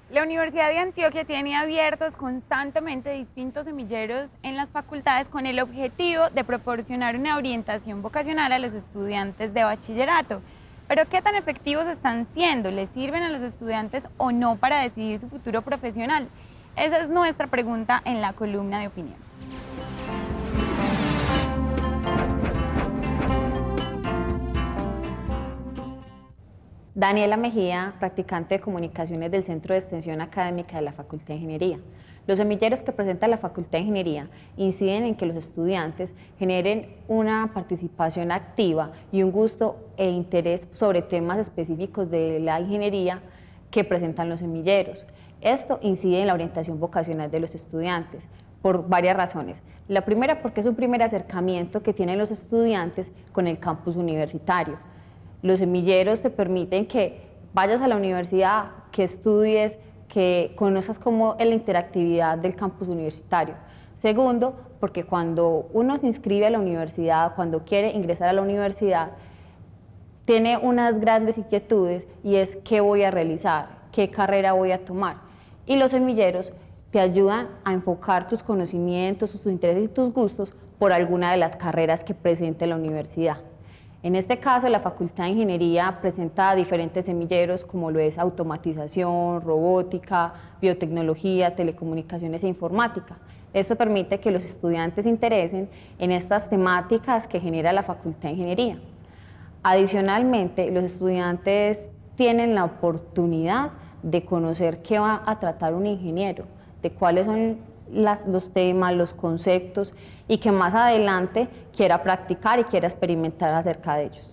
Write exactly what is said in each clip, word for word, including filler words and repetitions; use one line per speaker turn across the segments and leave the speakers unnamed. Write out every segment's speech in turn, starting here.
La Universidad de Antioquia tiene abiertos constantemente distintos semilleros en las facultades con el objetivo de proporcionar una orientación vocacional a los estudiantes de bachillerato. Pero ¿qué tan efectivos están siendo? ¿Les sirven a los estudiantes o no para decidir su futuro profesional? Esa es nuestra pregunta en la columna de opinión.
Daniela Mejía, practicante de Comunicaciones del Centro de Extensión Académica de la Facultad de Ingeniería. Los semilleros que presenta la Facultad de Ingeniería inciden en que los estudiantes generen una participación activa y un gusto e interés sobre temas específicos de la ingeniería que presentan los semilleros. Esto incide en la orientación vocacional de los estudiantes por varias razones. La primera, porque es un primer acercamiento que tienen los estudiantes con el campus universitario. Los semilleros te permiten que vayas a la universidad, que estudies, que conozcas cómo es la interactividad del campus universitario. Segundo, porque cuando uno se inscribe a la universidad, cuando quiere ingresar a la universidad, tiene unas grandes inquietudes y es qué voy a realizar, qué carrera voy a tomar. Y los semilleros te ayudan a enfocar tus conocimientos, tus intereses y tus gustos por alguna de las carreras que presente la universidad. En este caso, la Facultad de Ingeniería presenta diferentes semilleros como lo es automatización, robótica, biotecnología, telecomunicaciones e informática. Esto permite que los estudiantes se interesen en estas temáticas que genera la Facultad de Ingeniería. Adicionalmente, los estudiantes tienen la oportunidad de conocer qué va a tratar un ingeniero, de cuáles son Las, los temas, los conceptos y que más adelante quiera practicar y quiera experimentar acerca de ellos.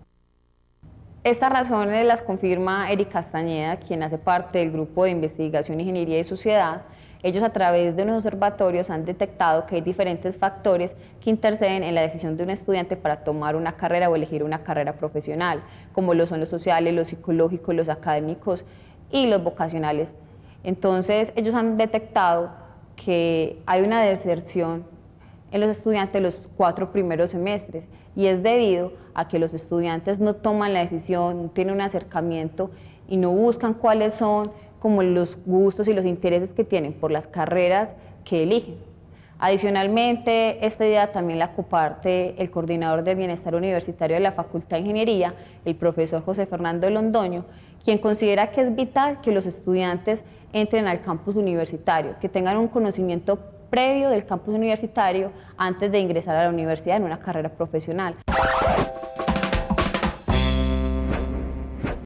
Estas razones las confirma Eric Castañeda, quien hace parte del grupo de investigación Ingeniería y Sociedad. Ellos a través de unos observatorios han detectado que hay diferentes factores que interceden en la decisión de un estudiante para tomar una carrera o elegir una carrera profesional, como lo son los sociales, los psicológicos, los académicos y los vocacionales. Entonces ellos han detectado que hay una deserción en los estudiantes los cuatro primeros semestres y es debido a que los estudiantes no toman la decisión, no tienen un acercamiento y no buscan cuáles son como los gustos y los intereses que tienen por las carreras que eligen. Adicionalmente, esta idea también la comparte el coordinador de bienestar universitario de la Facultad de Ingeniería, el profesor José Fernando Londoño, quien considera que es vital que los estudiantes entren al campus universitario, que tengan un conocimiento previo del campus universitario antes de ingresar a la universidad en una carrera profesional.